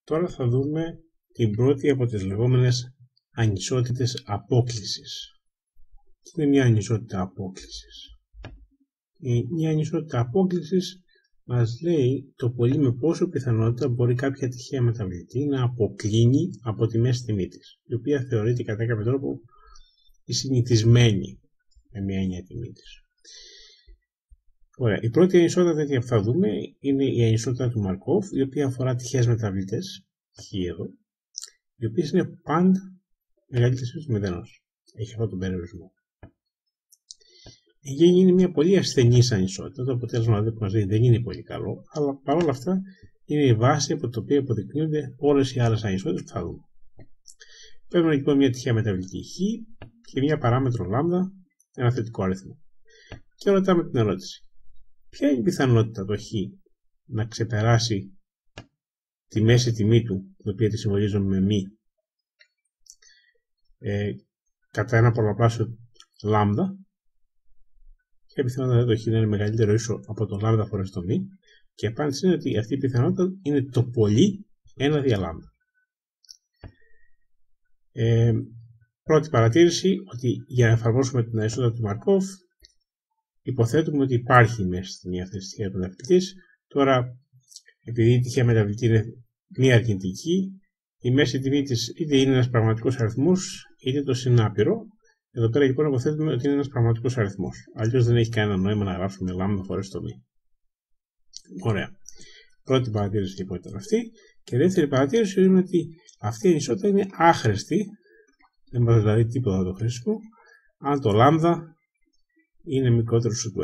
Τώρα θα δούμε την πρώτη από τις λεγόμενες ανισότητες απόκλησης. Τι είναι μια ανισότητα απόκλησης? Μια ανισότητα απόκλησης μας λέει το πολύ με πόσο πιθανότητα μπορεί κάποια τυχαία μεταβλητή να αποκλίνει από τη μέση τιμή της, η οποία θεωρείται κατά κάποιο τρόπο η συνηθισμένη με μια έννοια τιμή της. Ωραία. Η πρώτη ανισότητα τέτοια που θα δούμε είναι η ανισότητα του Μαρκόφ, η οποία αφορά τυχαίες μεταβλητές, εδώ, οι οποίες είναι πάντα μεγαλύτερες του μηδενός. Έχει αυτόν τον περιορισμό. Η γέννη είναι μια πολύ ασθενής ανισότητα, το αποτέλεσμα που μας λέει δεν είναι πολύ καλό, αλλά παρόλα αυτά είναι η βάση από την οποία αποδεικνύονται όλες οι άλλες ανισότητες που θα δούμε. Παίρνουμε λοιπόν μια τυχαία μεταβλητή χ και μια παράμετρο λάμδα, ένα θετικό αριθμό. Και ρωτάμε την ερώτηση. Ποια είναι η πιθανότητα το χ να ξεπεράσει τη μέση τιμή του, την οποία τη συμβολίζουμε με μη, κατά ένα πολλαπλάσιο λάμδα, και η πιθανότητα το χ να είναι μεγαλύτερο ίσο από το λάμδα φορές το μη, και η απάντηση είναι ότι αυτή η πιθανότητα είναι το πολύ 1 δια λάμδα. Πρώτη παρατήρηση, ότι για να εφαρμόσουμε την ανισότητα του Μαρκόφ, υποθέτουμε ότι υπάρχει μέσα στη μία αυτής της τυχαίας μεταβλητής. Τώρα, επειδή η τυχαία μεταβλητή είναι μία αρκινητική, η μέση τιμή της είτε είναι ένας πραγματικός αριθμός, είτε το συνάπειρο. Εδώ πέρα λοιπόν υποθέτουμε ότι είναι ένας πραγματικός αριθμός. Αλλιώς δεν έχει κανένα νόημα να γράψουμε λάμδα φορές το μη. Ωραία. Πρώτη παρατήρηση λοιπόν ήταν αυτή. Και δεύτερη παρατήρηση είναι ότι αυτή η ανισότητα είναι άχρηστη. Δεν μας δηλαδή τίποτα να το χρήσιμο, αν το λάμδα είναι μικρότερο του 1.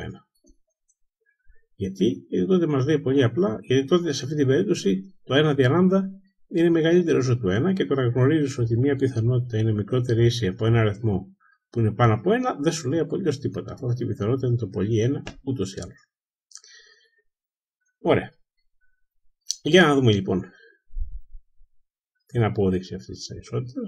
Γιατί τότε μας λέει πολύ απλά, γιατί τότε σε αυτή την περίπτωση το 1 δια λάμδα είναι μεγαλύτερο του 1, και το να γνωρίζεις ότι μια πιθανότητα είναι μικρότερη ίση από ένα αριθμό που είναι πάνω από 1, δεν σου λέει απολύτως τίποτα. Αυτή η πιθανότητα είναι το πολύ 1 ούτως ή άλλως. Ωραία. Για να δούμε λοιπόν την απόδειξη αυτής της ανισότητας.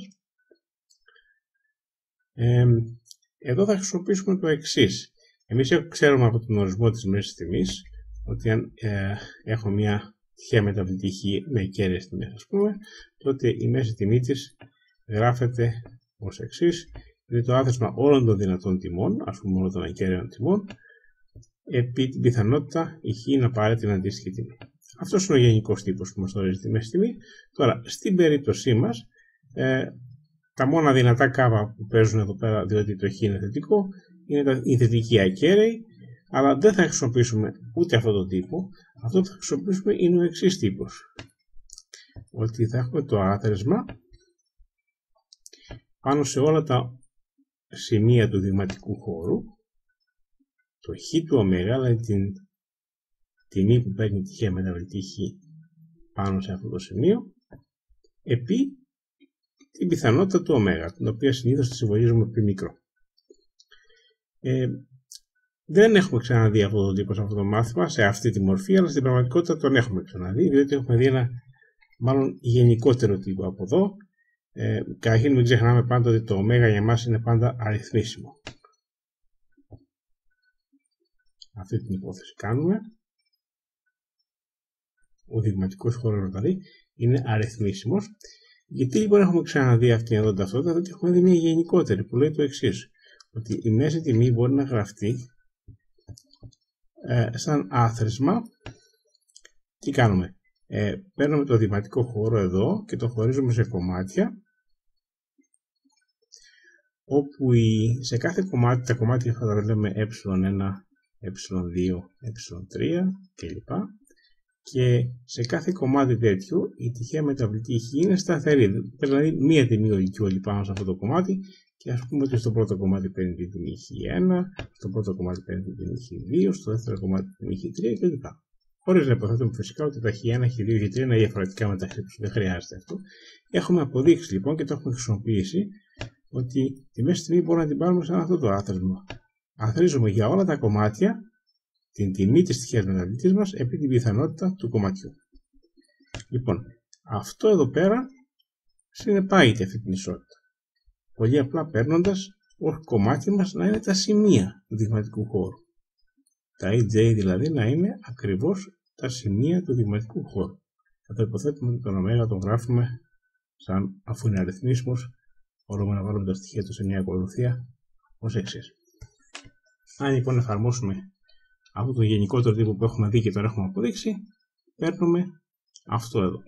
Εδώ θα χρησιμοποιήσουμε το εξής. Εμείς ξέρουμε από τον ορισμό της μέσης τιμής ότι αν έχω μια τυχαία μεταβλητή χ με κέρυες τιμές, ας πούμε, τότε η μέση τιμή της γράφεται ως εξής. Είναι το άθροισμα όλων των δυνατών τιμών, ας πούμε όλων των ακέραιων τιμών, επί την πιθανότητα η χ να πάρει την αντίστοιχη τιμή. Αυτός είναι ο γενικός τύπος που μας ορίζει τη μέση τιμή. Τώρα, στην περίπτωσή μας, τα μόνα δυνατά κάβα που παίζουν εδώ πέρα, διότι το χ είναι θετικό, είναι οι θετικοί ακέραιοι, αλλά δεν θα χρησιμοποιήσουμε ούτε αυτόν τον τύπο. Αυτό που θα χρησιμοποιήσουμε είναι ο εξής τύπος. Ότι θα έχουμε το άθροισμα πάνω σε όλα τα σημεία του δειγματικού χώρου, το χ του ω, δηλαδή την τιμή που παίρνει τυχαία μεταβλητή χ πάνω σε αυτό το σημείο, επί την πιθανότητα του ω, την οποία συνήθως τη συμβολίζουμε π μικρό. Δεν έχουμε ξαναδεί αυτόν τον τύπο σε αυτό το μάθημα, σε αυτή τη μορφή, αλλά στην πραγματικότητα τον έχουμε ξαναδεί, διότι έχουμε δει ένα μάλλον γενικότερο τύπο από εδώ. Καταρχήν μην ξεχνάμε πάντα ότι το ω για μας είναι πάντα αριθμίσιμο. Αυτή την υπόθεση κάνουμε. Ο δειγματικός χώρος δηλαδή είναι αριθμίσιμος. Γιατί λοιπόν έχουμε ξαναδεί αυτήν εδώ την ταυτότητα? Διότι έχουμε δει μια γενικότερη που λέει το εξής. Ότι η μέση τιμή μπορεί να γραφτεί σαν άθροισμα. Τι κάνουμε? Παίρνουμε το δειγματικό χώρο εδώ και το χωρίζουμε σε κομμάτια, όπου σε κάθε κομμάτι, τα κομμάτια θα τα λέμε ε1, ε2, ε3 κλπ. Και σε κάθε κομμάτι τέτοιο η τυχαία μεταβλητή χ είναι σταθερή. Δηλαδή μία τιμή ολική όλη πάνω σε αυτό το κομμάτι, και ας πούμε ότι στο πρώτο κομμάτι παίρνει την τιμή χ1, στο πρώτο κομμάτι παίρνει την τιμή χ2, στο δεύτερο κομμάτι την τιμή χ3 κλπ. Χωρίς να υποθέτουμε φυσικά ότι τα χ1, χ2, χ3 είναι διαφορετικά μεταξύ τους. Δεν χρειάζεται αυτό. Έχουμε αποδείξει λοιπόν και το έχουμε χρησιμοποιήσει ότι τη μέση τιμή μπορούμε να την πάρουμε σαν αυτό το άθροισμα. Αθροίζουμε για όλα τα κομμάτια την τιμή της τυχαίας μεταβλητής μας επί την πιθανότητα του κομματιού. Λοιπόν, αυτό εδώ πέρα συνεπάγεται αυτή την ισότητα. Πολύ απλά παίρνοντας ως κομμάτι μας να είναι τα σημεία του δειγματικού χώρου. Τα EJ δηλαδή να είναι ακριβώς τα σημεία του δειγματικού χώρου. Εδώ υποθέτουμε ότι τον ω τον γράφουμε σαν, αφού είναι αριθμίσμος, μπορούμε να βάλουμε τα στοιχεία του σε μια ακολουθία ως εξής. Αν λοιπόν εφαρμόσουμε αυτό το γενικότερο τύπο που έχουμε δει και τώρα έχουμε αποδείξει, παίρνουμε αυτό εδώ.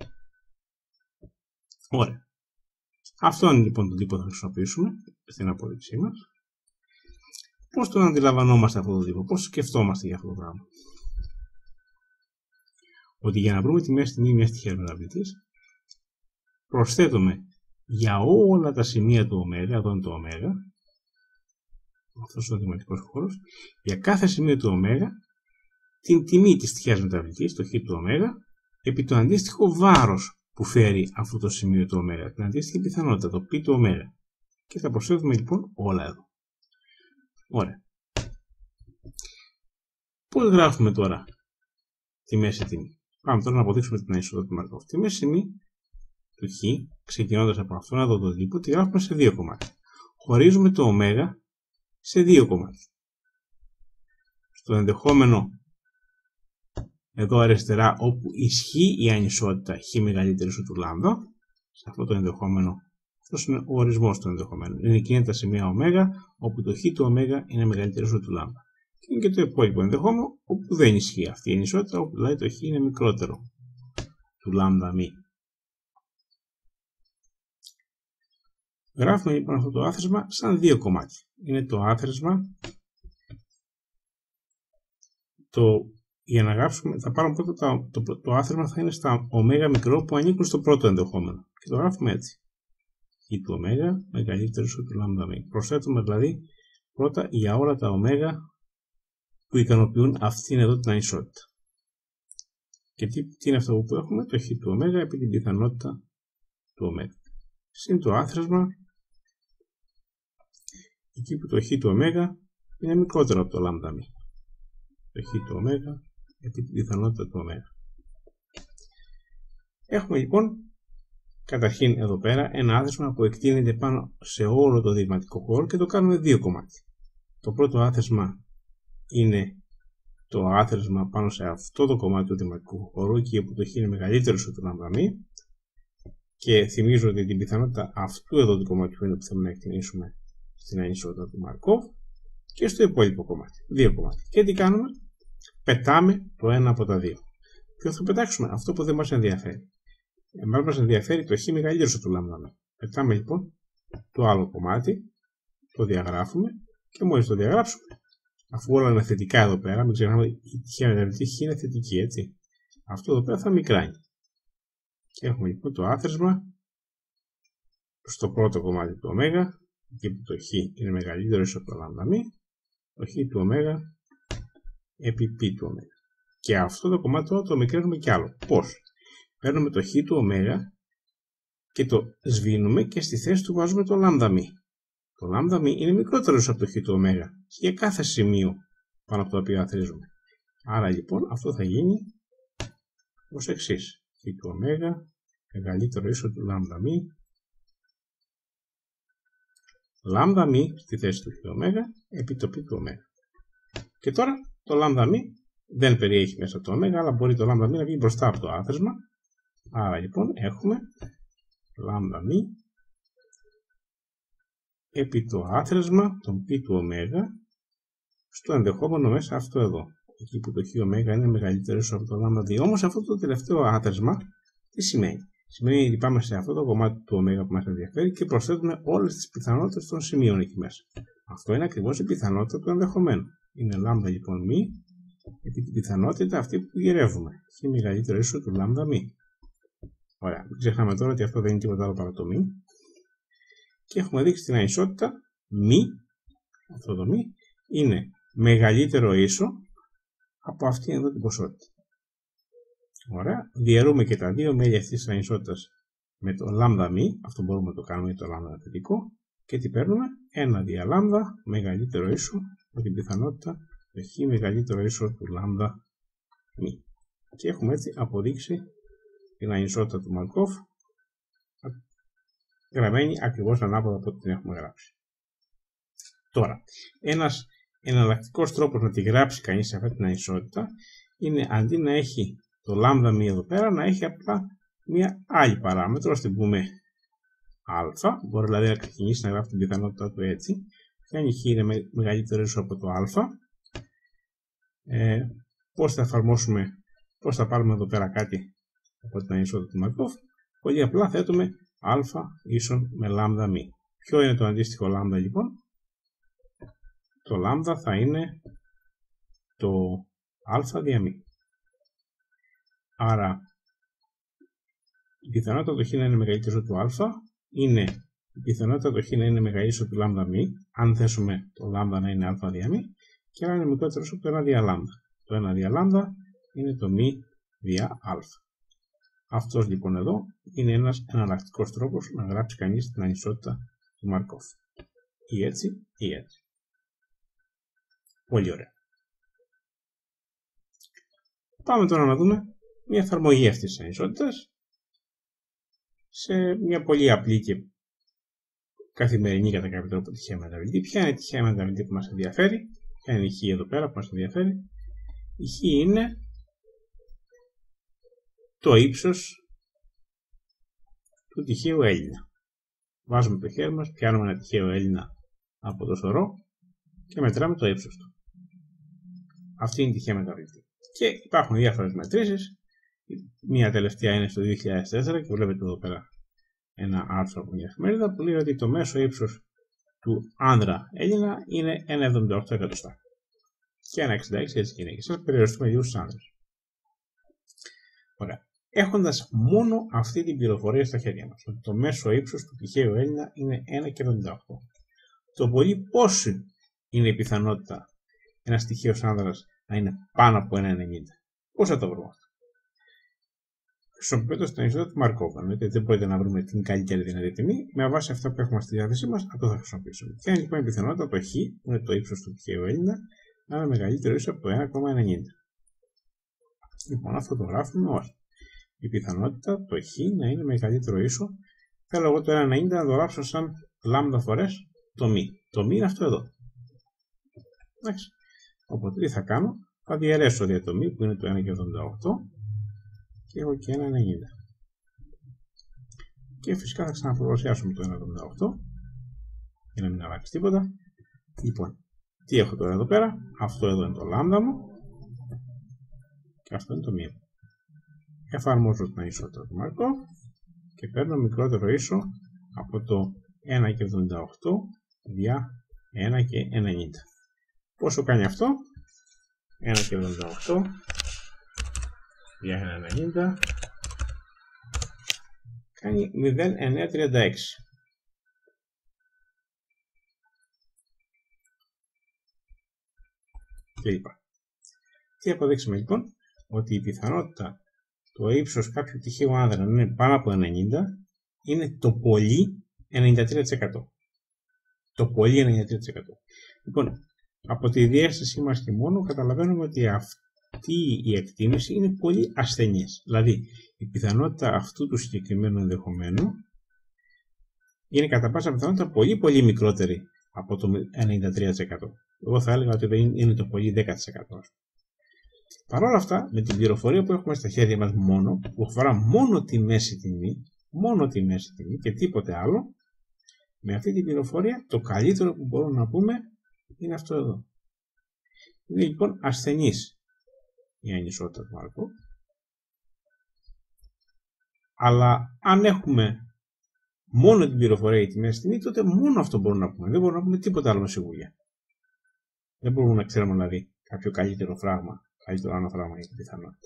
Ωραία. Αυτό είναι λοιπόν το τύπο που θα χρησιμοποιήσουμε στην απόδειξή μας. Πώς τον αντιλαμβανόμαστε αυτό το τύπο, πώς σκεφτόμαστε για αυτό το πράγμα. Ότι για να βρούμε τη μέση τιμή μιας τυχαίας μεταβλητής, προσθέτουμε για όλα τα σημεία του ω, εδώ είναι το ω, αυτός ο δημοτικός χώρος, για κάθε σημείο του ω, την τιμή της τυχαίας μεταβλητής, το χ του ω, επί το αντίστοιχο βάρος που φέρει αυτό το σημείο του ω, την αντίστοιχη πιθανότητα, το π του ω. Και θα προσθέτουμε λοιπόν όλα εδώ. Ωραία. Πώς γράφουμε τώρα τη μέση τιμή. Πάμε τώρα να αποδείξουμε την ανισότητα του Μαρκόφ. Τη μέση τιμή του χ, ξεκινώντας από αυτόν εδώ τον τύπο, τη γράφουμε σε δύο κομμάτια. Χωρίζουμε το ω σε δύο κομμάτια. Στο ενδεχόμενο εδώ αριστερά, όπου ισχύει η ανισότητα χ μεγαλύτερη του λάμδα, σε αυτό το ενδεχόμενο, αυτός είναι ο ορισμός του ενδεχομένου. Είναι εκείνα τα σημεία ω, όπου το χ του ω είναι μεγαλύτερο του λάμδα. Και είναι και το υπόλοιπο ενδεχόμενο, όπου δεν ισχύει αυτή η ανισότητα, όπου δηλαδή το χ είναι μικρότερο του λάμδα μη. Γράφουμε λοιπόν αυτό το άθροισμα σαν δύο κομμάτια. Είναι το άθροισμα, για να γράψουμε, θα πάρουμε πρώτα το άθροισμα θα είναι στα ω μικρό που ανήκουν στο πρώτο ενδεχόμενο. Και το γράφουμε έτσι. Χ του ω μεγαλύτερο του λάμδα μη. Προσθέτουμε δηλαδή πρώτα για όλα τα ω που ικανοποιούν αυτήν εδώ την ανισότητα. Και τι είναι αυτό που έχουμε, το χ του ω επί την πιθανότητα του ω. Συν το άθροισμα, εκεί που το χ του ω είναι μικρότερο από το λάμδα μη. Το χ του ω επί την πιθανότητα του ω. Έχουμε λοιπόν καταρχήν εδώ πέρα ένα άθροισμα που εκτείνεται πάνω σε όλο το δειγματικό χώρο και το κάνουμε δύο κομμάτια. Το πρώτο άθροισμα είναι το άθροισμα πάνω σε αυτό το κομμάτι του δειγματικού χώρου, εκεί που το χ είναι μεγαλύτερο από το λάμδα μη. Και θυμίζω ότι την πιθανότητα αυτού εδώ του κομματιού είναι που θέλουμε να εκτιμήσουμε στην ανισότητα του Μαρκόβ, και στο υπόλοιπο κομμάτι. Δύο κομμάτια. Και τι κάνουμε, πετάμε το ένα από τα δύο. Ποιο θα πετάξουμε, αυτό που δεν μας ενδιαφέρει. Εμάς μας ενδιαφέρει το χ μεγαλύτερο του λάμδα μη. Πετάμε λοιπόν το άλλο κομμάτι, το διαγράφουμε και μόλις το διαγράψουμε, αφού όλα είναι θετικά εδώ πέρα, μην ξεχνάμε ότι η τυχαία μεταβλητή χ είναι θετική, έτσι. Αυτό εδώ πέρα θα μικράνει. Και έχουμε λοιπόν το άθροισμα στο πρώτο κομμάτι του ω, εκεί που το χ είναι μεγαλύτερο από το λάμδα μη, το χ του ω επί π του ω. Και αυτό το κομμάτι το μικραίνουμε κι άλλο. Πώς? Παίρνουμε το χ του ω και το σβήνουμε και στη θέση του βάζουμε το λάμδα μη. Το λάμδα μη είναι μικρότερο από το χ του ω για κάθε σημείο πάνω από το οποίο αθροίζουμε. Άρα λοιπόν αυτό θα γίνει ως εξής. Χ του ω μεγαλύτερο ίσο του λάμδα μη. Λάμδα μη στη θέση του χ του ω επί το π του ω. Και τώρα το λάμδα μη δεν περιέχει μέσα το ω, αλλά μπορεί το λάμδα μη να βγει μπροστά από το άθροισμα. Άρα λοιπόν έχουμε λάμδα μη επί το άθροισμα των π του ω στο ενδεχόμενο μέσα αυτό εδώ. Εκεί που το χ ω είναι μεγαλύτερο από το λάμδα 2. Όμως αυτό το τελευταίο άθροισμα τι σημαίνει? Σημαίνει ότι πάμε σε αυτό το κομμάτι του ω που μας ενδιαφέρει και προσθέτουμε όλες τις πιθανότητες των σημείων εκεί μέσα. Αυτό είναι ακριβώς η πιθανότητα του ενδεχομένου. Είναι λάμδα λοιπόν μη επί την πιθανότητα αυτή που γυρεύουμε. Χ μεγαλύτερο ίσο του λάμδα μη. Ωραία. Μην ξεχνάμε τώρα ότι αυτό δεν είναι τίποτα άλλο παρά το μη. Και έχουμε δείξει την ανισότητα μη, αυτό το μη, είναι μεγαλύτερο ίσο από αυτήν εδώ την ποσότητα. Ωραία. Διαιρούμε και τα δύο μέλη αυτής της ανισότητας με το λάμδα μη, αυτό μπορούμε να το κάνουμε με το λάμδα θετικό, και τι παίρνουμε? Ένα δια λάμδα μεγαλύτερο ίσο από την πιθανότητα το χ μεγαλύτερο ίσο του λάμδα μη. Και έχουμε έτσι αποδείξει την ανισότητα του Μαρκόφ, γραμμένη ακριβώς ανάποδα από ό,τι την έχουμε γράψει. Τώρα, ένας εναλλακτικός τρόπος να τη γράψει κανείς σε αυτή την ανισότητα είναι αντί να έχει το λάμδα μη εδώ πέρα να έχει απλά μια άλλη παράμετρο, ας την πούμε α, μπορεί δηλαδή να ξεκινήσει να γράφει την πιθανότητα του έτσι, και αν η χ είναι μεγαλύτερο ίσο από το α, πώς θα εφαρμόσουμε, πώς θα πάρουμε εδώ πέρα κάτι από την ανισότητα του Μαρκόβ? Πολύ απλά θέτουμε α ίσον με λάμδα μη. Ποιο είναι το αντίστοιχο λάμδα λοιπόν? Το λάμδα θα είναι το α δια μη. Άρα η πιθανότητα το χ να είναι μεγαλύτερο του α είναι η πιθανότητα το χ να είναι μεγαλύτερο του λάμδα μη, αν θέσουμε το λάμδα να είναι α δια μη, και άρα είναι μικρότερο από το 1 δια λάμδα. Το 1 δια λάμδα είναι το μη δια α. Αυτός λοιπόν εδώ είναι ένας εναλλακτικός τρόπος να γράψει κανείς την ανισότητα του Μαρκόβ. Ή έτσι ή έτσι. Πολύ ωραία. Πάμε τώρα να δούμε μια εφαρμογή αυτής της ανισότητας σε μια πολύ απλή και καθημερινή κατά κάποιο τρόπο τυχαία μεταβλητή. Ποια είναι η τυχαία μεταβλητή που μας ενδιαφέρει? Ποια είναι η χ εδώ πέρα που μας ενδιαφέρει? Η χ είναι το ύψος του τυχαίου Έλληνα. Βάζουμε το χέρι μας, πιάνουμε ένα τυχαίο Έλληνα από το σωρό και μετράμε το ύψος του. Αυτή είναι η τυχαία μεταβλητή. Και υπάρχουν διάφορες μετρήσεις. Μία τελευταία είναι στο 2004 και βλέπετε εδώ πέρα ένα άρθρο από μια εφημερίδα που λέει ότι το μέσο ύψος του άνδρα Έλληνα είναι 1,78 εκατοστά. Και 1,66 για τις γυναίκες. Σας περιοριστούμε λίγο στους άνδρες. Ωραία. Έχοντας μόνο αυτή την πληροφορία στα χέρια μας, ότι το μέσο ύψος του τυχαίου Έλληνα είναι 1,78. Το πολύ πόσο είναι η πιθανότητα ένας τυχαίος άνδρας να είναι πάνω από 1,90. Πώς θα το βρούμε αυτό? Χρησιμοποιώντας την ανισότητα του Μαρκόβ. Δεν μπορείτε να βρούμε την καλύτερη δυνατή τιμή, με βάση αυτά που έχουμε στη διάθεσή μας, αυτό θα χρησιμοποιήσουμε. Ποια είναι λοιπόν η πιθανότητα το χ, που είναι το ύψος του τυχαίου Έλληνα, να είναι μεγαλύτερο ίσο από το 1,90. Λοιπόν, αυτό το γράφουμε ως η πιθανότητα το χ να είναι μεγαλύτερο ίσο. Θέλω εγώ το 1,90 να το γράψω σαν λάμδα φορές το μη. Το μη είναι αυτό εδώ. Εντάξει. Οπότε τι θα κάνω? Θα διαιρέσω δια το μη που είναι το 1,78 και έχω και 1,90. Και φυσικά θα ξαναπροπλασιάσουμε το 1,78 για να μην αλλάξει τίποτα. Λοιπόν, τι έχω τώρα εδώ πέρα? Αυτό εδώ είναι το λάμδα μου και αυτό είναι το μη. Εφαρμόζω την ανισότητα του Μαρκόβ και παίρνω μικρότερο ίσο από το 1,78 δια 1,90. Πόσο κάνει αυτό? 1,78 δια 1,90 κάνει 0,936. Και λοιπά. Τι αποδείξαμε λοιπόν? Ότι η πιθανότητα το ύψος κάποιου τυχαίου άνδρα να είναι πάνω από 90 είναι το πολύ 93%. Το πολύ 93%. Λοιπόν, από τη διάστασή μας και μόνο καταλαβαίνουμε ότι αυτή η εκτίμηση είναι πολύ ασθενής. Δηλαδή, η πιθανότητα αυτού του συγκεκριμένου ενδεχομένου είναι κατά πάσα πιθανότητα πολύ πολύ μικρότερη από το 93%. Εγώ θα έλεγα ότι δεν είναι το πολύ 10%. Παρ' όλα αυτά, με την πληροφορία που έχουμε στα χέρια μας μόνο, που αφορά μόνο τη μέση τιμή και τίποτε άλλο, με αυτή την πληροφορία το καλύτερο που μπορούμε να πούμε είναι αυτό εδώ. Είναι λοιπόν ασθενής η ανισότητα του Μαρκόβ, αλλά αν έχουμε μόνο την πληροφορία για τη μέση τιμή, τότε μόνο αυτό μπορούμε να πούμε. Δεν μπορούμε να πούμε τίποτα άλλο με σιγουριά. Δεν μπορούμε να ξέρουμε δηλαδή κάποιο καλύτερο φράγμα, καλύτερο άλλο φράγμα για την πιθανότητα.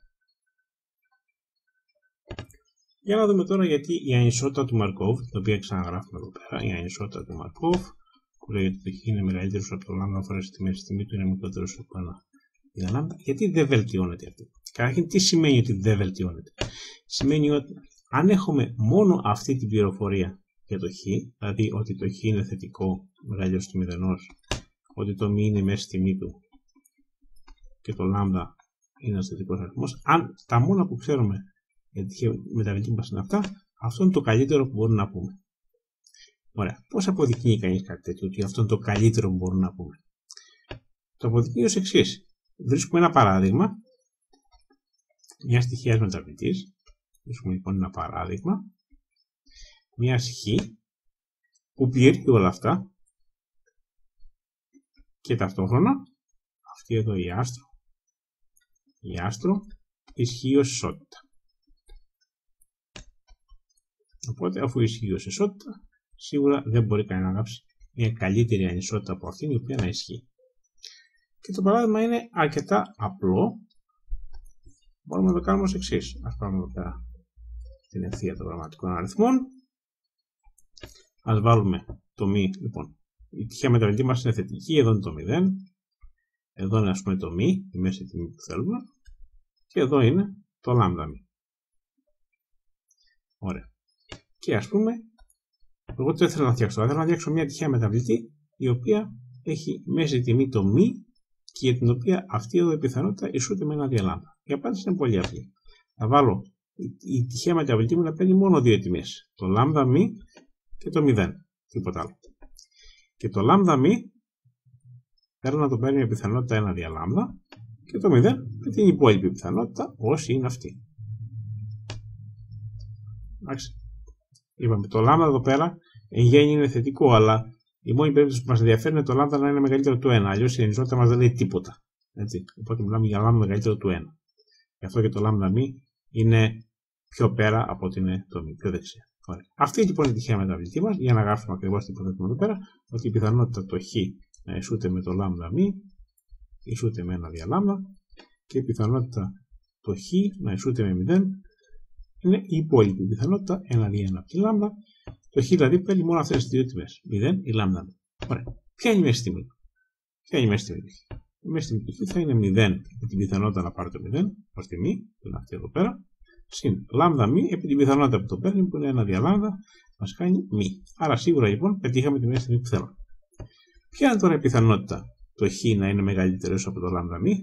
Για να δούμε τώρα γιατί η ανισότητα του Μαρκόβ, την οποία ξαναγράφουμε εδώ πέρα, η ανισότητα του Μαρκόβ, που λέει ότι το χ είναι μεγαλύτερο από το λάμδα φορές τη μέση τιμή του είναι μικρότερο από ένα λάμδα, γιατί δεν βελτιώνεται αυτό? Καταρχήν, τι σημαίνει ότι δεν βελτιώνεται? Σημαίνει ότι αν έχουμε μόνο αυτή την πληροφορία για το χ, δηλαδή ότι το χ είναι θετικό μεγαλύτερο του μηδενός, ότι το μ είναι η μέση τιμή του και το λάμδα είναι ένας θετικός αριθμός, αν τα μόνα που ξέρουμε για τη μεταβλητή μας είναι αυτά, αυτό είναι το καλύτερο που μπορούμε να πούμε. Ωραία. Πώς αποδεικνύει κανείς κάτι τέτοιο, ότι αυτό είναι το καλύτερο που μπορούμε να πούμε? Το αποδεικνύει ως εξής. Βρίσκουμε ένα παράδειγμα μια στοιχείας μεταβλητής, έχουμε λοιπόν ένα παράδειγμα, μια χ που πληρεί όλα αυτά και ταυτόχρονα αυτή εδώ η άστρο ισχύει ως ισότητα. Οπότε αφού ισχύει ως ισότητα, σίγουρα δεν μπορεί κανένα να γράψει μια καλύτερη ανισότητα από αυτήν η οποία να ισχύει. Και το παράδειγμα είναι αρκετά απλό. Μπορούμε να το κάνουμε ως εξής. Ας πάρουμε εδώ πέρα την ευθεία των πραγματικών αριθμών. Ας βάλουμε το μη. Λοιπόν, η τυχαία μεταβλητή μας είναι θετική. Εδώ είναι το 0. Εδώ είναι ας πούμε το μη, η μέση τιμή που θέλουμε. Και εδώ είναι το λάμδα μη. Ωραία. Και ας πούμε, εγώ τι θέλω να φτιάξω. Θέλω να φτιάξω μια τυχαία μεταβλητή η οποία έχει μέση τιμή το μη και για την οποία αυτή εδώ η πιθανότητα ισούται με ένα διαλάμδα. Η απάντηση είναι πολύ απλή. Θα βάλω η τυχαία μεταβλητή μου να παίρνει μόνο δύο τιμές. Το λάμδα μη και το 0. Τίποτα άλλο. Και το λάμδα μη θέλω να το παίρνει με πιθανότητα ένα διαλάμδα και το 0 με την υπόλοιπη πιθανότητα όσοι είναι αυτή. Εντάξει. Είπαμε το λάμδα εδώ πέρα εν γέννη είναι θετικό, αλλά η μόνη περίπτωση που μας ενδιαφέρει είναι το λάμδα να είναι μεγαλύτερο του 1. Αλλιώς η ανισότητα μας δεν λέει τίποτα. Έτσι. Οπότε μιλάμε για λάμδα μεγαλύτερο του 1. Γι' αυτό και το λάμδα μη είναι πιο πέρα από ότι είναι το μη, πιο δεξιά. Ωραία. Αυτή λοιπόν είναι η τυχαία μεταβλητή μας, για να γράψουμε ακριβώς τι υποθέτουμε εδώ πέρα, ότι η πιθανότητα το χ να ισούται με το λάμδα μη ισούται με ένα διαλάμδα και η πιθανότητα το χ να ισούται με 0 είναι η υπόλοιπη πιθανότητα 1 δι 1 από τη λάμδα. Το χ δηλαδή παίρνει μόνο αυτές τις δύο τιμές, 0 ή λάμδα μη. Ωραία. Ποια είναι η μέση τιμή? Ποια είναι η μέση τιμή του χ? Η μέση τιμή του χ θα είναι 0 με την πιθανότητα να πάρει το 0 ως τιμή, που είναι αυτή εδώ πέρα, συν λάμδα μη επί την πιθανότητα που το παίρνει, που είναι ένα διαλάμδα, μας κάνει μη. Άρα σίγουρα λοιπόν πετύχαμε τη μέση τιμή που θέλαμε. Ποια είναι τώρα η πιθανότητα το χ να είναι μεγαλύτερο από το λάμδα μη?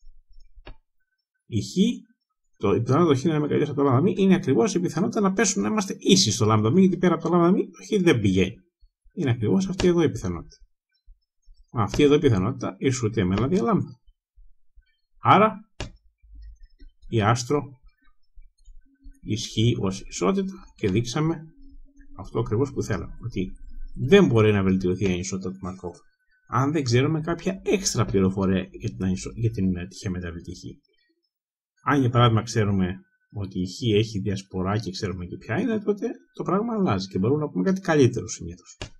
Η πιθανότητα το χ να είναι μεγαλύτερο από το λάμδα μη είναι ακριβώς η πιθανότητα να πέσουν να είμαστε ίσοι στο λάμδα μη, γιατί πέρα από το λάμδα μη το χ δεν πηγαίνει. Είναι ακριβώς αυτή εδώ η πιθανότητα. Αυτή εδώ η πιθανότητα ισούται με ένα διαλάμδα. Άρα η άστρο ισχύει ως ισότητα και δείξαμε αυτό ακριβώς που θέλαμε. Ότι δεν μπορεί να βελτιωθεί η ανισότητα του Μαρκόβ αν δεν ξέρουμε κάποια έξτρα πληροφορία για την τυχαία μεταβλητή χ. Αν για παράδειγμα ξέρουμε ότι η χ έχει διασπορά και ξέρουμε και ποια είναι, τότε το πράγμα αλλάζει και μπορούμε να πούμε κάτι καλύτερο συνήθως.